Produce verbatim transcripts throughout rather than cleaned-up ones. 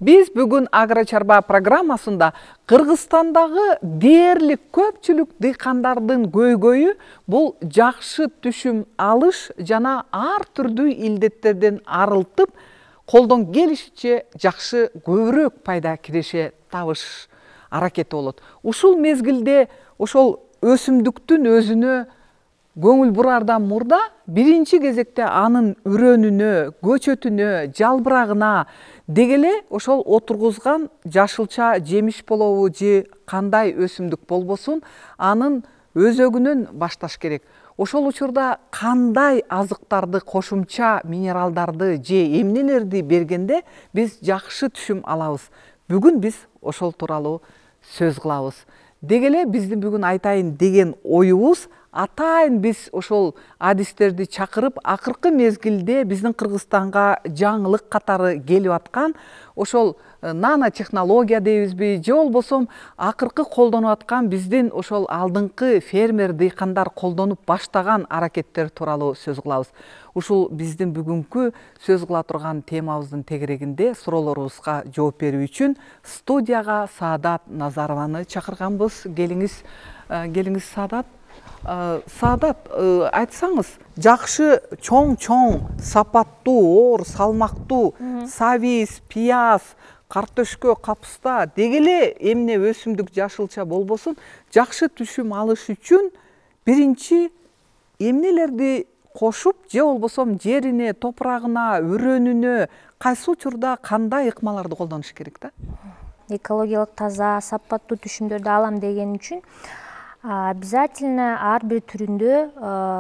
Биз бүгүн Агро Чарба программасында Кыргызстандагы дээрлик көпчүлүк дыйкандардын көйгөйү бул жакшы түшүм алыш жана ар түрдүү илдеттерден арылтып, колдон келишинче жакшы көбүрөөк пайда киреше табыш аракети болот. Ушул мезгилде ошол өсүмдүктүн өзүнө көңүл бурардан мурда биринчи кезекте анын үрөнүнө, көчөтүнө, жалбырагына дегеле ошол отургузган жашылча жемиш болобу же кандай өсүмдүк болбосун, анын өзөгүнөн башташ керек. Ошол учурда кандай азыктарды, кошумча минералдарды же эмнелерди бергенде биз жакшы түшүм алабыз. Бүгүн биз ошол тууралуу сөз кылабыз. Дегеле биздин бүгүн айтайын деген оюбуз, атайын биз ошол адистерди чакырып, акыркы мезгилде биздин Кыргызстанга жаңылык катары келип аткан ошол нанотехнология дейбизби, же болбосо акыркы колдонуп аткан биздин ошол алдыңкы фермер дыйкандар колдонуп баштаган аракеттер тууралуу сөз кылабыз. Ушул биздин бүгүнкү сөз кыла турган темабыздын тегерегинде суроолорубузга жооп берүү үчүн студияга Саадат Назарованы чакырганбыз. Келиңиз, келиңиз Саадат. Саадат, айтсаңыз, жакшы чоң-чоң, сапаттуу, оор, салмактуу сабиз, пияз, картөшкө, капуста дегеле эмне өсүмдүк жашылча болбосун, жакшы түшүм алыш үчүн биринчи эмнелерди кошуп, же болбосо жерине, топурагына, үрөнүнө кайсы учурда кандай ыкмаларды колдонуш керек да? Экологиялык таза, сапаттуу түшүмдөрдү алам деген үчүн обязательно ар бир түрүндө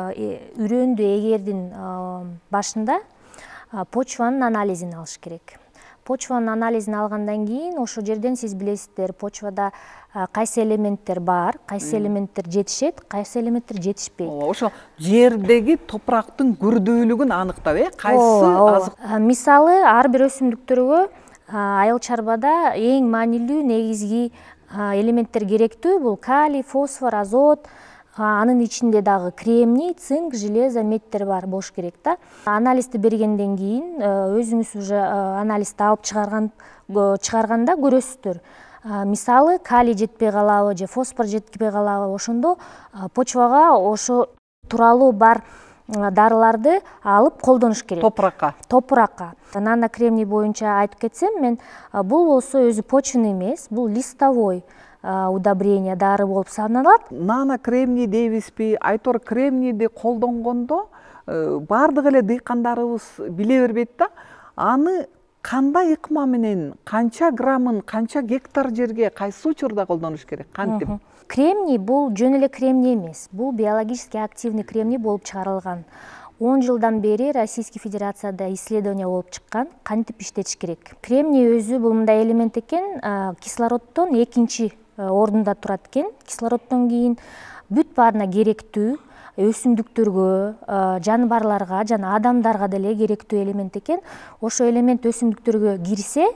үрөндү эгердин башында почванын анализин алыш керек. Почванын анализин алгандан кийин ошол жерден сиз билесиздер, почвада кайсы элементтер бар, кайсы элементтер жетишет, кайсы элементтер жетишпейт. Ошо жердеги топурактын күрдүүлүгүн аныктап, э, кайсы азык. Мисалы, ар бир өсүмдүктөргө айыл чарбада эң маанилүү негизги элементтер керектүү, бул калий, фосфор, азот, анын ичинде дагы кремний, цинк, железо, медтер бар болуш керек да. Анализди бергенден кийин өзүңүз уже анализди алып чыгарган чыгарганда көрөсүздөр. Мисалы, калий жетпей калабы же фосфор жетпей калабы, ошондо почвага ошо тууралуу бар дарыларды алып колдонуш керек. Топуракка. Топуракка. Нано кремний боюнча айтып кетсем, мен бул болсо өзү почвенный эмес, бул листовой удобрение дары болуп саналат. Нано кремний дейбизби, айтор кремнийди колдонгондо бардык эле дыйкандарыбыз биле бербейт да. Аны кандай ыкма менен, канча граммын, канча гектар жерге кайсы учурда колдонуш керек? Кантип? Кремний бул жөн эле кремний эмес, бул биологически активный кремний болуп чыгарылган. он жылдан бери Российский Федерацияда исследование болуп чыккан, кантип иштетиш керек. Кремний өзү бул мындай элемент экен, кислороддон экинчи ордунда турат экен. Кислороддон кийин бүт баарына керектүү, өсүмдүктөргө, жаныбарларга жана адамдарга деле керектүү элемент экен. Ошо элемент өсүмдүктөргө кирсе,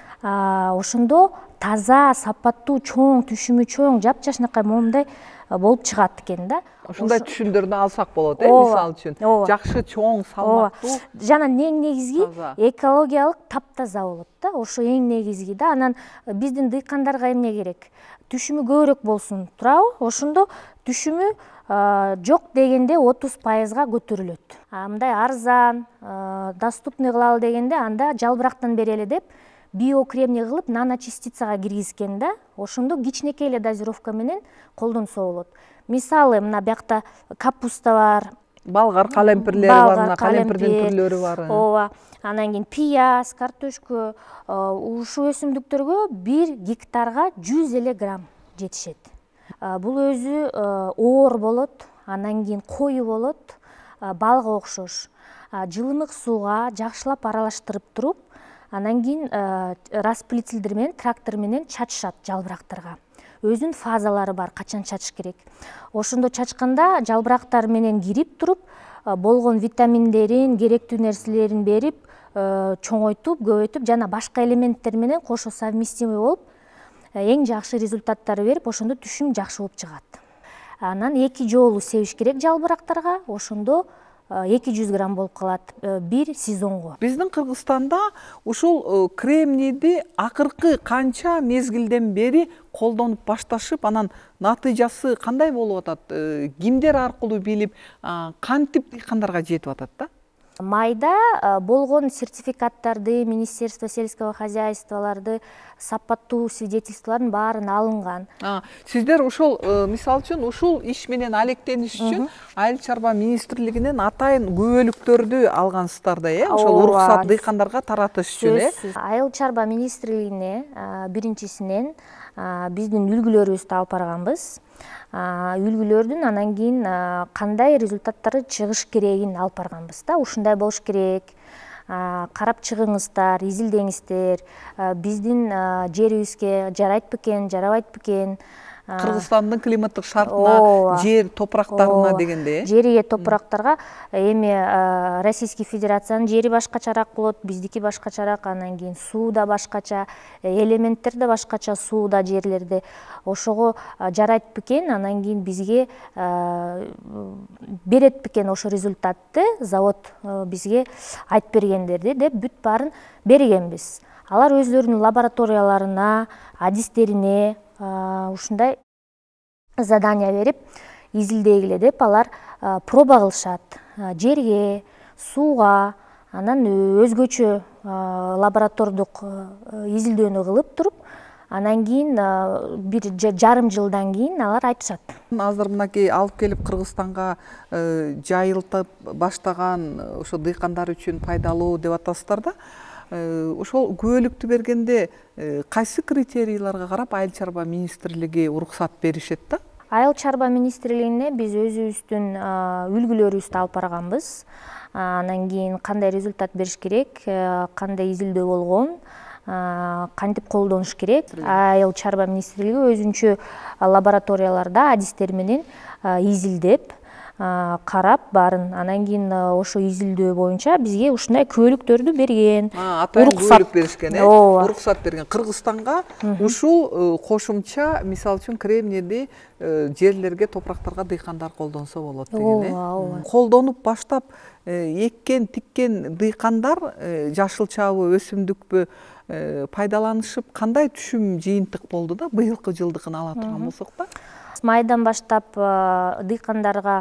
ошондо таза, сапаттуу, чоң, түшүмү чоң, жапжашынакай момундай болуп чыгат экен да. Ошондой түшүмдөрдү алсак болот, э, мисалы үчүн. Жакшы чоң, салмактуу. Жана эң негизги экологиялык таптаза болот да. Ошо эң негизги да. Анан биздин дыйкандарга эмне керек? Түшүмү көбүрөөк болсун, туурабы? Ошондо түшүмү жок дегенде отуз пайызга көтөрүлөт. Мындай арзан, доступный кылалы дегенде анда жалбырактан берели деп биокремний кылып наночастицага киргизген да. Ошондо кичинекей эле дозировка менен колдонсо болот. Мисалы, мына биякта капуста бар, балгар калемпирлери бар, мына калемпирдин түрлөрү бар. Ооба. Анан кийин пияз, картөшкө, ушул өсүмдүктөргө бир гектарга жүз эле грамм жетишет. Бул өзү оор болот, анан кийин кою болот, балга окшош. Жылымык сууга жакшылап аралаштырып туруп, анан кийин распылителдер менен, трактор менен чачышат жалбырактарга. Өзүнүн фазалары бар, качан чачыш керек. Ошондо чачканда жалбырактар менен кирип туруп, болгон витаминдерин, керектүү нерселерин берип, чоңойтуп, көбөйтүп жана башка элементтер менен кошо совместимый болуп, эң жакшы результаттар берип, ошондо түшүм жакшы болуп чыгат. Анан эки жолу себиш керек жалбырактарга, ошондо эки жүз грамм болуп калат бир сезонго. Биздин Кыргызстанда ушул кремнийди акыркы канча мезгилден бери колдонуп башташып, анан натыйжасы кандай болуп атат? Кимдер аркылуу билип, кантип дыйкандарга жетип атат да? Майда болгон сертификаттарды, Министерство сельского хозяйстволарды, сапаттуу свидетельстволордун баарын алынган. Сиздер ушул, мисалы үчүн, ушул иш менен алектениш үчүн Айыл чарба министрлигинен атайын күбөлүктөрдү алгансыздар да, э? Ошол уруксат дыйкандарга таратыш үчүн, э? Айыл чарба министрлигине биринчисинен биздин үлгүлөрүбүздү алып барганбыз. Үлгүлөрдүн анан кийин кандай результаттары чыгыш керегин алып барганбыз да. Ушундай болуш керек, карап чыгыңыздар, изилдеңиздер, биздин жерибизге жарайт бекен, жарабайт бекен, Кыргызстандын климаттык шартына, жер топурактарына дегенде. Жерге, топурактарга эми Российский Федерациянын жери башкачараак болот, биздики башкачараак, анан кийин суу да башкача, элементтер да башкача сууда, жерлерде. Ошого жарайт бекен, анан кийин бизге берет бекен ошо результатты завод бизге айтып бергендерди деп бүт баарын бергенбиз. Алар өзлөрүнүн лабораторияларына, адистерине ушундай задание берип, изилдегиле деп алар проба кылышат. Жерге, сууга, анан өзгөчө лаборатордук изилдөөнү кылып туруп, анан кийин бир жарым жылдан кийин алар айтышат. Азыр мынакей алып келип Кыргызстанга жайылтып баштаган ошо дыйкандар үчүн пайдалуу деп атасыздар да. Ошол күбөлүктү бергенде кайсы критерийлерге карап Айыл чарба министрлиги уруксат беришет да? Айыл чарба министрлигине биз өзүбүздүн үлгүлөрүбүздү алып барганбыз. Анан кийин кандай результат бериш керек, кандай изилдөө болгон, кантип колдонуш керек. Айыл чарба министрлиги өзүнчө лабораторияларда адистер менен изилдеп, карап баарын, анан кийин ошо изилдөө боюнча бизге ушундай күбөлүктөрдү берген. Атайын күбөлүк беришкен, э? Уруксат берген. Кыргызстанга ушул кошумча, мисалы үчүн, кремнийди жерлерге, топурактарга дыйкандар колдонсо болот деген, э? Колдонуп баштап эккен, тиккен дыйкандар жашылчабы, өсүмдүкпү пайдаланышып, кандай түшүм жыйынтык болду да, быйылкы жылдыкын ала турган болсок да? Майдан баштап дыйкандарга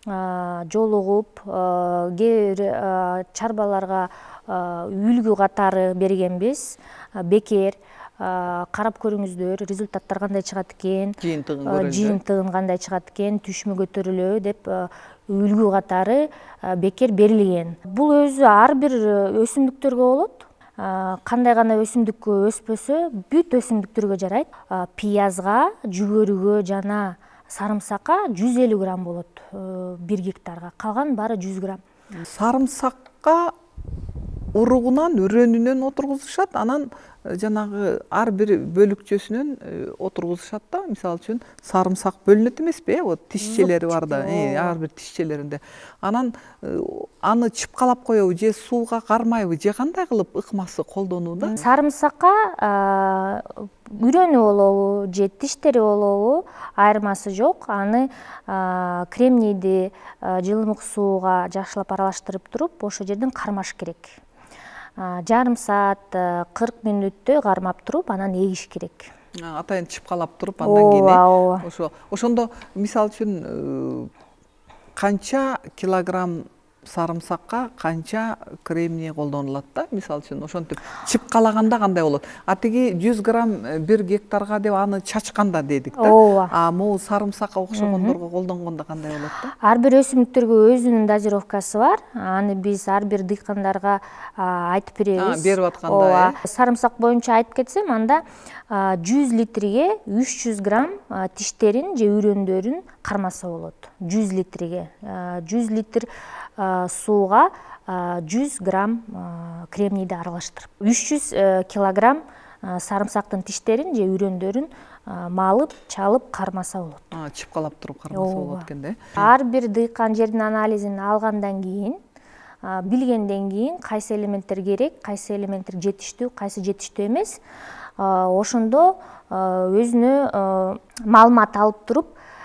жолугуп, кээ бир чарбаларга үлгү катары бергенбиз. Бекер карап көрүңүздөр, результаттар кандай чыгат экен, жыйынтыгын кандай чыгат экен, түшүмү көтөрүлөбү деп үлгү катары бекер берилген. Бул өзү ар бир өсүмдүктөргө болот. Кандай гана өсүмдүк өспөсө, бүт өсүмдүктөргө жарайт. Пиязга, жүгөрүгө жана сарымсакка жүз элүү грамм болот бир гектарга. Калган баары жүз грамм. Сарымсакка уругунан, үрөнүнөн отургузушат, анан жанагы ар бир бөлүкчөсүнөн отургузушат да. Мисалы үчүн, сарымсак бөлүнөт эмеспи, э? Вот тишчелери бар да, ар бир тишчелеринде. Анан аны чыпкалап коебу, же сууга кармайбы, же кандай кылып ыкмасы колдонууда? Сарымсакка үрөнү болобу, же тиштери болобу, айырмасы жок. Аны кремнийди жылымык сууга жакшылап аралаштырып туруп, ошол жерден кармаш керек. Жарым саат, кырк мүнөттө кармап туруп, анан эгиш керек. Атайын чыпкалап туруп, андан кийин ошо. Ошондо, мисалы үчүн, канча килограмм сарымсакка канча кремний колдонулат да, мисалы үчүн, ошентип чыпкалаганда кандай болот? А тиги жүз грамм бир гектарга деп аны чачканда дедик да. А могу сарымсакка окшогондорго колдонгондо кандай болот да? Ар бир өсүмдүктөргө өзүнүн дозировкасы бар. Аны биз ар бир дыйкандарга айтып беребиз. Берип атканда, э? Сарымсак боюнча айтып кетсем, анда жүз литрге үч жүз грамм тиштерин же үрөндөрүн кармаса болот. жүз литрге. жүз литр сууга жүз грамм кремнийди аралаштырып. үч жүз килограмм сарымсактын тиштерин же үрөндөрүн малып, чалып кармаса болот. Чыпкалап туруп кармаса болот экен да. Ар бир дыйкан жердин анализин алгандан кийин, билгенден кийин кайсы элементтер керек, кайсы элементтер жетиштүү, кайсы жетиштүү эмес, ошондо өзүнө маалымат алып туруп,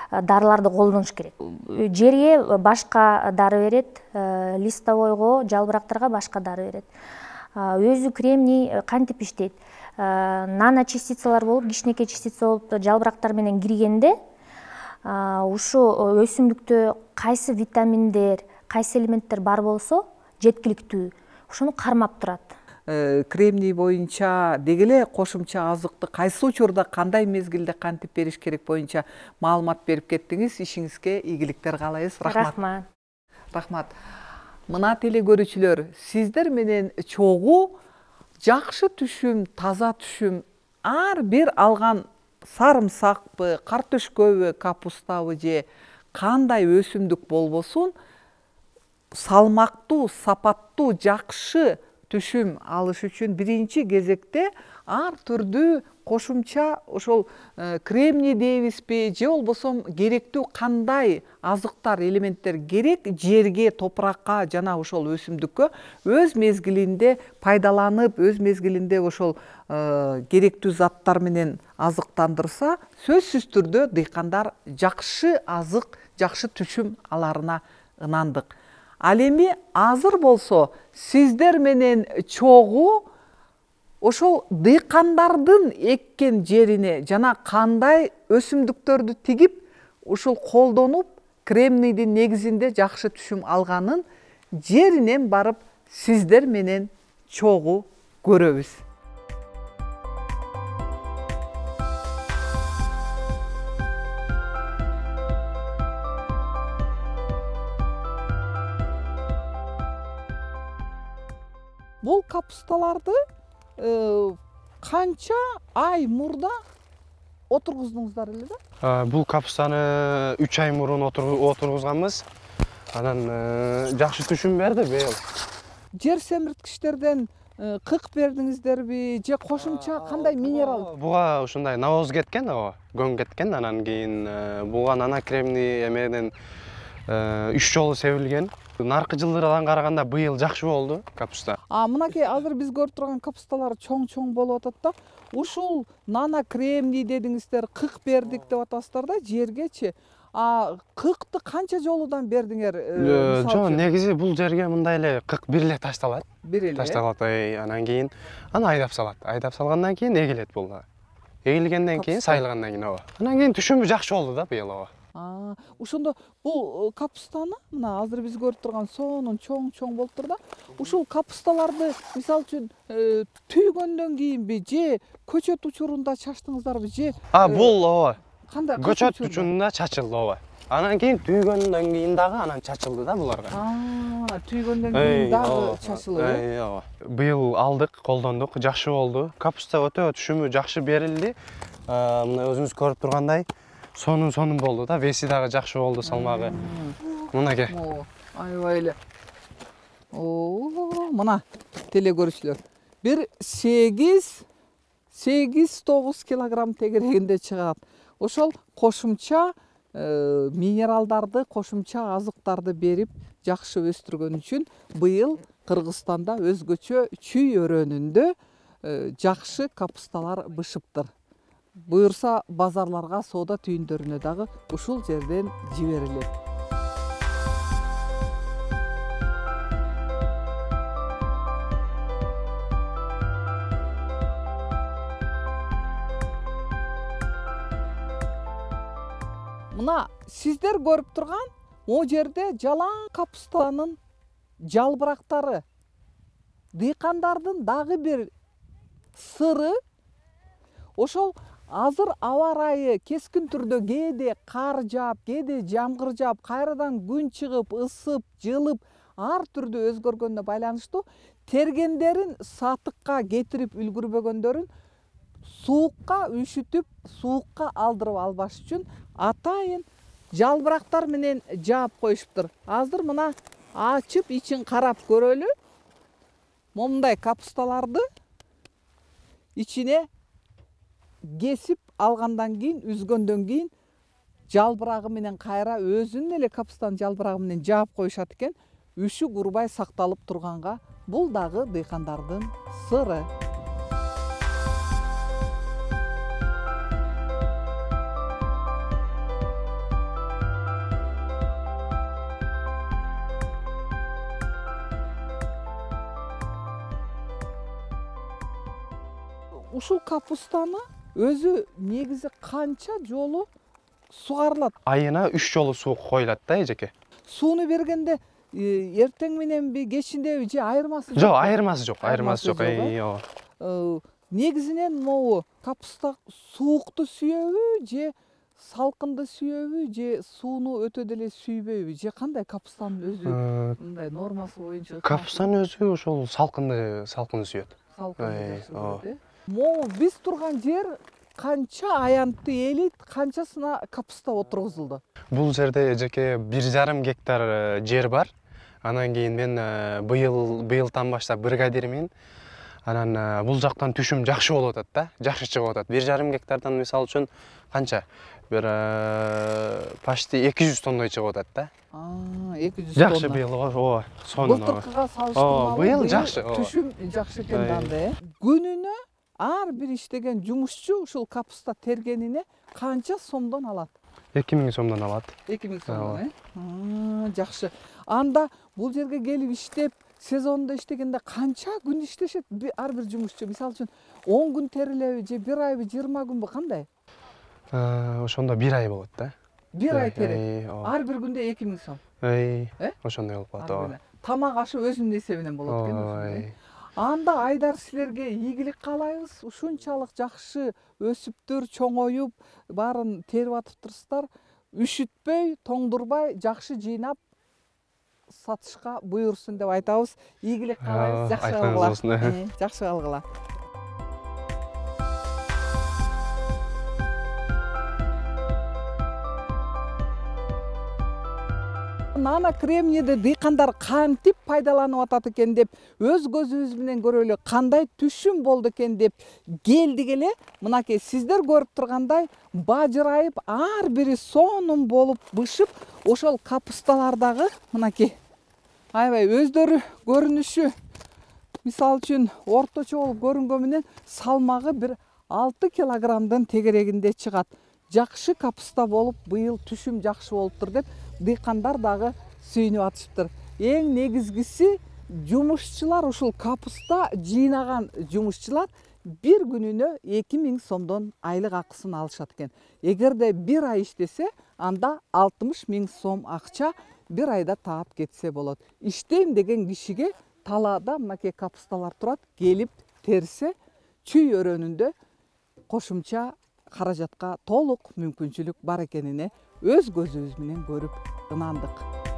дарыларды колдонуш керек. Жерге башка дары берет, листовойго, жалбырактарга башка дары берет. Өзү кремний кантип иштейт? Нано частицалар болуп, кичинекей частица болуп жалбырактар менен киргенде ушу өсүмдүктө кайсы витаминдер, кайсы элементтер бар болсо жеткиликтүү, ошону кармап турат. Кремний боюнча деги эле кошумча азыкты кайсы учурда кандай мезгилде кантип бериш керек боюнча маалымат берип кеттиңиз. Ишиңизге ийгиликтер каалайбыз. Рахмат. Рахмат. Рахмат. Мына теле көрүүчүлөр, сиздер менен чогуу жакшы түшүм, таза түшүм ар бир алган сарымсакпы, картөшкөбү, капустабы же кандай өсүмдүк болбосун салмактуу, сапаттуу, жакшы түшүм алыш үчүн биринчи кезекте ар түрдүү кошумча ошол кремний дейбизби же болбосо керектүү кандай азыктар, элементтер керек жерге, топуракка жана ошол өсүмдүккө өз мезгилинде пайдаланып, өз мезгилинде ошол керектүү заттар менен азыктандырса, сөзсүз түрдө дыйкандар жакшы азык, жакшы түшүм аларына ынандык. Ал эми азыр болсо сиздер менен чогуу ошол дыйкандардын эккен жерине жана кандай өсүмдүктөрдү тигип, ушул колдонуп, кремнийдин негизинде жакшы түшүм алганын жеринен барып сиздер менен чогуу көрөбүз. Бул капусталарды канча ай мурда отургуздуңуздар эле да? Бул капустаны үч ай мурун отургузганбыз. Анан жакшы түшүм берди быйыл. Жер семирткичтерден кык бердиңиздерби же кошумча кандай минерал? Буга ушундай навоз кеткен, көң кеткен, анан кийин буга нано кремний эмеден үч жолу себилген. Наркы жылдардан караганда быйыл жакшы болду капуста. А мынакей азыр биз көрүп турган капусталар чоң-чоң болуп атат да. Ушул нано кремний дедиңиздер, кык бердик деп атасыздар да жергечи. А кыкты канча жолудан бердиңер? Жок, негизи бул жерге мындай эле кык бир эле ташталат. Бир эле. Ташталат, анан кийин аны айдап салат. Айдап салгандан кийин эгилет бул. Эгилгенден кийин, сайылгандан кийин ооба. Анан кийин түшүмү жакшы болду да быйыл ооба. А, ошондо бул капустаны мына азыр биз көрүп турган сонун чоң-чоң болуп тур да. Ушул капусталарды мисалы үчүн түйгөндөн кийинби же көчөт учурунда чачтыңыздарбы же? А, бул ооба. Кандай? Көчөт учурунда чачылды ооба. Анан кийин түйгөндөн кийин дагы анан чачылды да буларга. А, түйгөндөн кийин дагы чачылды. Ооба. Быйыл алдык, колдондук, жакшы болду. Капуста өтө түшүмү жакшы берилди. Мына өзүңүз көрүп тургандай сонун-сонун болду да, веси дагы жакшы болду, салмагы. Мынакей. Аябай эле. Оо, мына теле көрүүчүлөр. Бир сегиз тогуз килограмм тегерегинде чыгат. Ошол кошумча минералдарды, кошумча азыктарды берип жакшы өстүргөн үчүн быйыл Кыргызстанда өзгөчө чүй өрөөнүндө жакшы капусталар бышыптыр. Буюрса базарларга, соода түйүндөрүнө дагы ушул жерден жиберилет. Мына сиздер көрүп турган могу жерде жалаң капустанын жалбырактары. Дыйкандардын дагы бир сыры ошол азыр аба ырайы кескин түрдө кээде кар жаап, кээде жамгыр жаап, кайрадан күн чыгып, ысып, жылып, ар түрдүү өзгөргөнүнө байланыштуу тергендерин сатыкка кетирип үлгүрбөгөндөрүн суукка үшүтүп, суукка алдырып албаш үчүн атайын жалбырактар менен жаап коюшуптур. Азыр мына ачып ичин карап көрөлү. Момундай капусталарды ичине кесип алгандан кийин, үзгөндөн кийин жалбырагы менен кайра өзүнүн эле капустанын жалбырагы менен жаап коюшат экен. Үшү курбай сакталып турганга бул дагы дыйкандардын сыры. ушул капустаны өзү негизи канча жолу сугарылат? Айына үч жолу суу коюлат да эжеке. Сууну бергенде эртең мененби, кечиндеби же айырмасы жок? Жок, айырмасы жок, айырмасы жок. Ооба. Негизинен могу капуста суукту сүйөбү же салкынды сүйөбү же сууну өтө деле сүйбөйбү же кандай капустанын өзү мындай нормасы боюнча? Капустанын өзү ошол салкынды, салкын сүйөт. Салкынды. Могу биз турган жер канча аянтты элит, канчасына капуста отургузулду? Бул жерде эжеке бир жарым гектар жер бар. Анан кийин мен быйыл быйылдан баштап бригадирмин. Анан бул жактан түшүм жакшы болуп атат да, жакшы чыгып атат. бир жарым гектардан мисалы үчүн канча? Бир почти эки жүз тонной чыгып атат да. эки жүз тонна. Жакшы быйыл, ооба. Сонун. Былтыркыга салыштырмалуу быйыл жакшы. Түшүм жакшы экен да. Күнүнө ар бир иштеген жумушчу ушул капуста тергенине канча сомдон алат? эки миң сомдон алат. эки миң сомдон, э? Жакшы. Анда бул жерге келип иштеп, сезондо иштегенде канча күн иштешет ар бир жумушчу? Мисалы үчүн он күн терилеби же бир айбы, жыйырма күнбү, кандай? Ошондо бир ай болот да. бир ай терет. Ар бир күндө эки миң сом. Эй, ошондой болуп калат, ооба. Тамак ашы өзүнүн эсебинен болот экен. Анда Айдар, силерге ийгилик каалайбыз. Ушунчалык жакшы өсүптүр, чоңоюп, баарын терип атыптырсыздар. Үшүтпөй, тоңдурбай, жакшы жыйнап сатышка буйрусун деп айтабыз. Ийгилик каалайбыз, жакшы калгыла. Жакшы калгыла. Нано кремнийди дыйкандар кантип пайдаланып атат экен деп, өз көзүбүз менен көрөлү, кандай түшүм болду экен деп келдик эле. Мынакей сиздер көрүп тургандай бажырайып, ар бири сонун болуп бышып, ошол капусталардагы мынакей аябай өздөрү көрүнүшү, мисалы үчүн орточо болуп көрүнгөн менен салмагы бир алты килограммдын тегерегинде чыгат. Жакшы капуста болуп, быйыл түшүм жакшы болуптур деп дыйкандар дагы сүйүнүп атышыптыр. Эң негизгиси жумушчулар, ушул капуста жыйнаган жумушчулар бир күнүнө эки миң сомдон айлык акысын алышат экен. Эгерде бир ай иштесе, анда алтымыш миң сом акча бир айда таап кетсе болот. Иштейм деген кишиге талаада мынакей капусталар турат, келип терсе, чүй өрөөнүндө кошумча каражатка толук мүмкүнчүлүк бар экенине өз көзүбүз менен көрүп ынандык.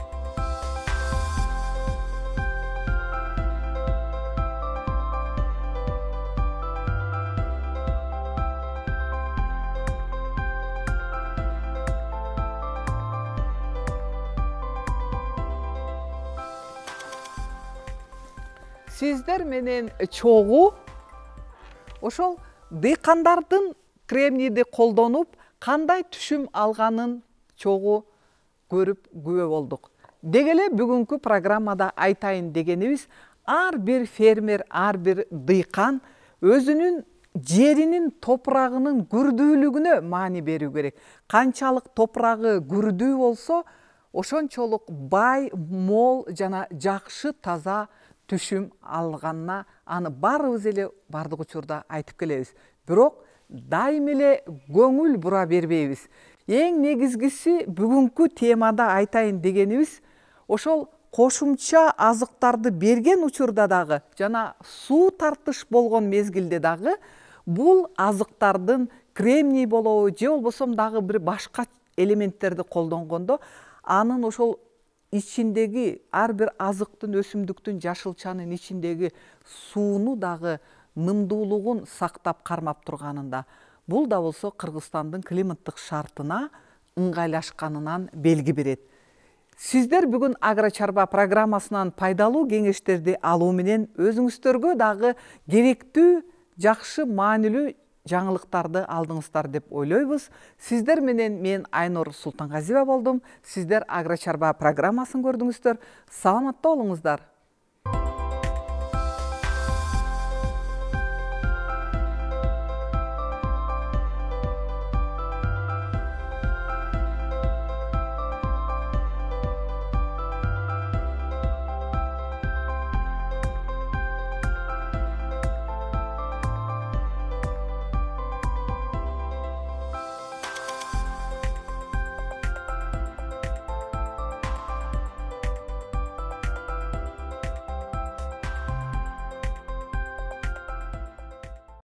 Сиздер менен чогуу ошол дыйкандардын кремнийди колдонуп кандай түшүм алганын чогуу көрүп күбө болдук. Деги эле бүгүнкү программада айтайын дегенибиз, ар бир фермер, ар бир дыйкан өзүнүн жеринин топурагынын күрдүүлүгүнө маани берүү керек. Канчалык топурагы күрдүү болсо, ошончолук бай, мол жана жакшы таза түшүм алганына аны баарыбыз эле бардык учурда айтып келебиз. Бирок дайым эле көңүл бура бербейбиз. Эң негизгиси бүгүнкү темада айтайын дегенибиз, ошол кошумча азыктарды берген учурда дагы жана суу тартыш болгон мезгилде дагы бул азыктардын кремний болобу же болбосо дагы бир башка элементтерди колдонгондо анын ошол ичиндеги ар бир азыктын, өсүмдүктүн, жашылчанын ичиндеги сууну дагы нымдуулугун сактап кармап турганында, бул да болсо Кыргызстандын климаттык шартына ыңгайлашканынан белги берет. Сиздер бүгүн Агрочарба программасынан пайдалуу кеңештерди алуу менен өзүңүздөргө дагы керектүү, жакшы, маанилүү жаңылыктарды алдыңыздар деп ойлойбуз. Сиздер менен мен Айнур Султангазиева болдум. Сиздер Агрочарба программасын көрдүңүздөр. Саламатта болуңуздар.